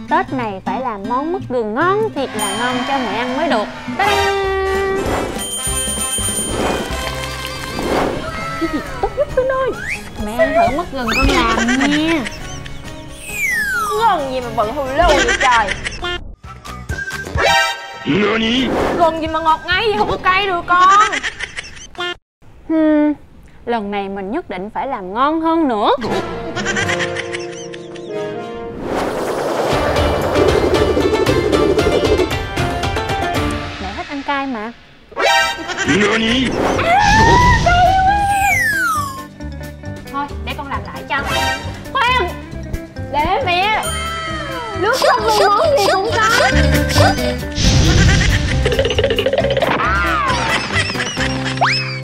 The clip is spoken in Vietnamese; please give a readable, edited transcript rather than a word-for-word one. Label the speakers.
Speaker 1: Tết này phải làm món mứt gừng ngon thiệt là ngon cho mẹ ăn mới được. Ta-da! Cái gì tốt nhất Vinh ơi. Mẹ ăn thử mứt gừng con làm nha.
Speaker 2: Gừng gì mà bự hù lù vậy trời. Gừng gì mà ngọt ngấy vậy, không có cay được con.
Speaker 1: Lần này mình nhất định phải làm ngon hơn nữa. Mẹ thích ăn cay mà.